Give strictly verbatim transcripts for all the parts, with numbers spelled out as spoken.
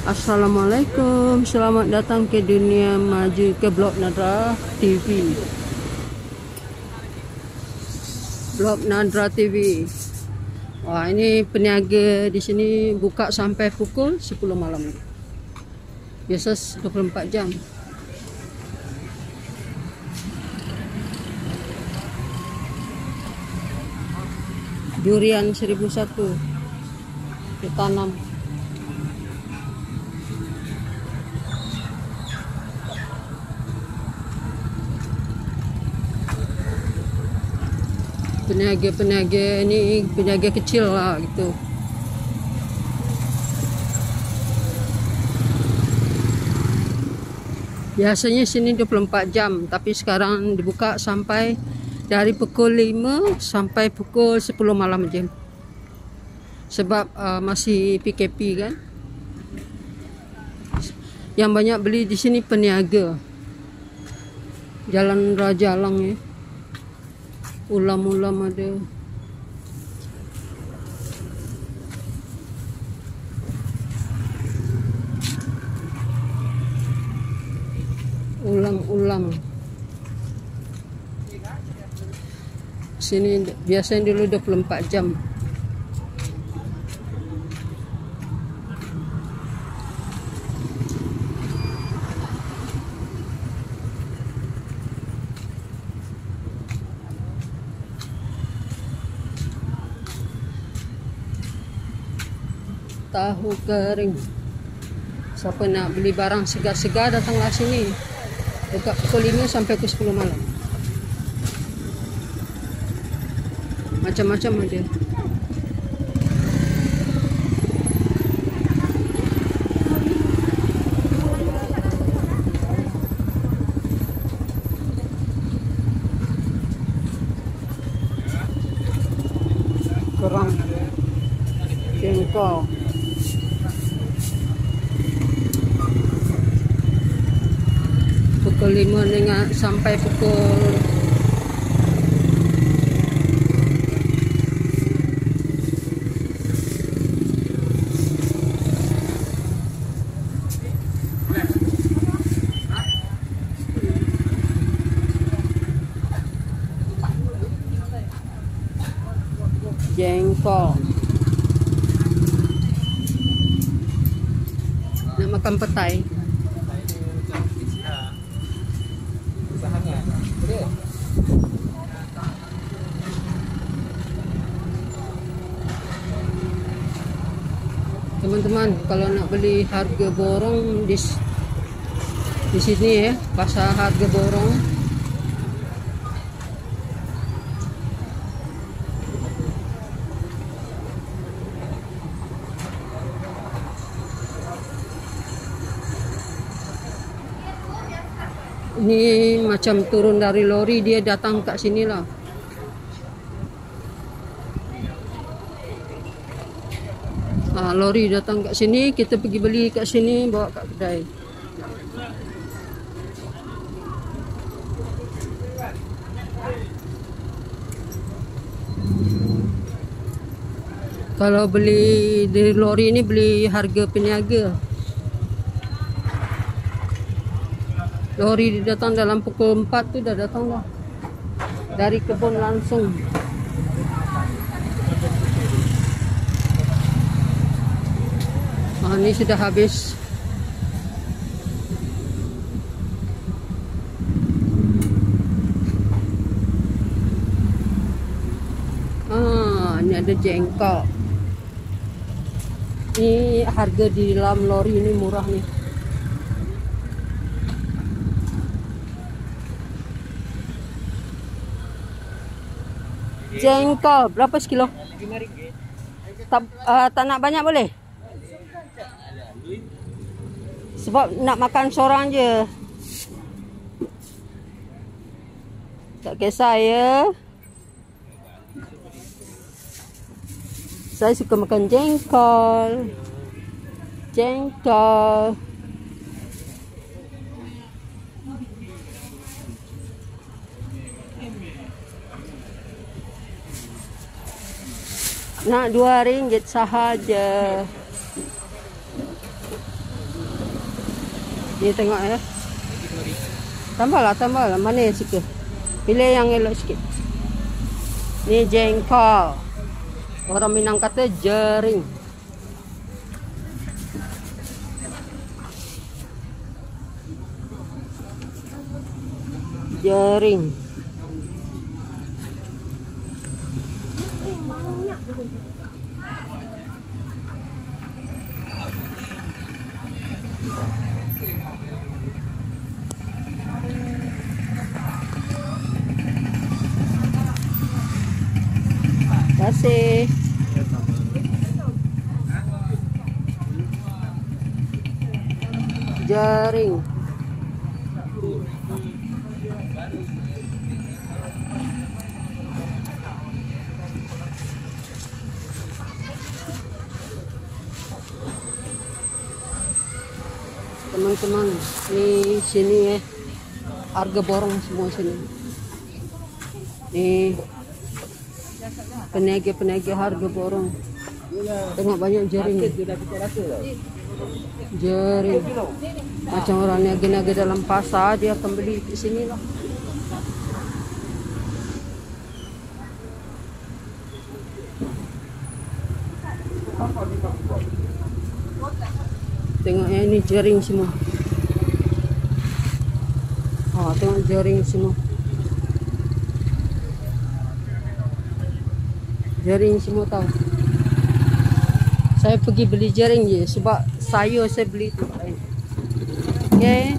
Assalamualaikum, selamat datang ke dunia maju, ke Blog Nadra T V. Blog Nadra T V. Wah, ini peniaga di sini buka sampai pukul sepuluh malam. Biasa dua puluh empat jam. Durian seribu satu ditanam. Peniaga-peniaga ini peniaga kecil lah gitu. Biasanya sini dua puluh empat jam, tapi sekarang dibuka sampai dari pukul lima sampai pukul sepuluh malam aja. Sebab uh, masih P K P kan. Yang banyak beli di sini peniaga. Jalan Raja Alang ya. Ulam-ulam ada. Ulam-ulam. Sini biasanya dulu dua puluh empat jam. Tahu kering. Siapa nak beli barang segar-segar datanglah sini. Buka pukul lima sampai pukul sepuluh malam. Macam-macam ada. Kerang, jengkol. Pukul lima dengan sampai pukul jengkol. Nak makan petai. Teman-teman, kalau nak beli harga borong di di sini ya, pasar harga borong. Ini macam turun dari lori, dia datang kat sini lah. Ah, lori datang kat sini, kita pergi beli kat sini, bawa kat kedai. Kalau beli di lori ini beli harga peniaga. Lori datang dalam pukul empat tu dah datang lah. Dari kebun langsung. Ah, ini sudah habis. Ah, ini ada jengkol. Ini harga di dalam lori ini murah nih. Jengkol berapa sekilo? lima ringgit. Tak, uh, tak nak banyak boleh? Sebab nak makan seorang je. Tak kisah ya. Saya suka makan jengkol. Jengkol. Nak dua ringgit sahaja. Ni tengok ya. Tambahlah, tambahlah. Mana yang suka? Pilih yang elok sikit. Ni jengkol. Orang Minang kata jering. Jering. Terima kasih. Jaring. Teman-teman, di sini ya harga borong semua sini. Nih peniaga-peniaga harga borong. Tengok banyak jaring. Jaring. Macam orang niaga-niaga dalam pasar, dia akan beli di sini lah. Tengok ya, ini jaring semua. Oh, tengok jaring semua. Jaring semua tahu. Saya pergi beli jaring je sebab sayur saya beli tu. Okay.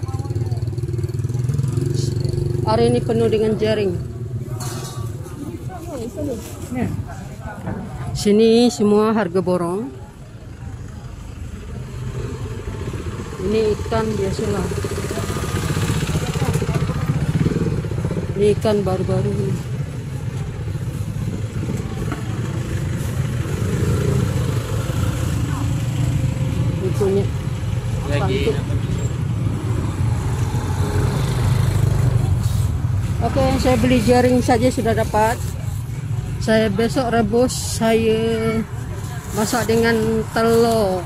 Hari ini penuh dengan jaring. Sini semua harga borong. Ini ikan biasalah. Ini ikan baru-baru. Ini punya santuk. Oke, saya beli jaring saja sudah dapat. Saya besok rebus, saya masak dengan telur.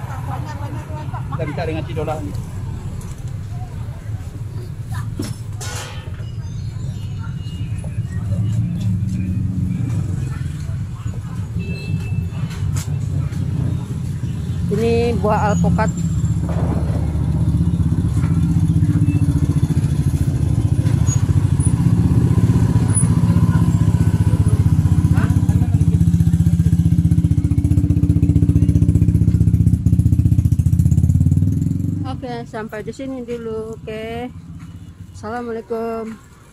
Kita dengan tidolah ni. Ini buah alpukat. Oke, sampai di sini dulu. Oke. Assalamualaikum.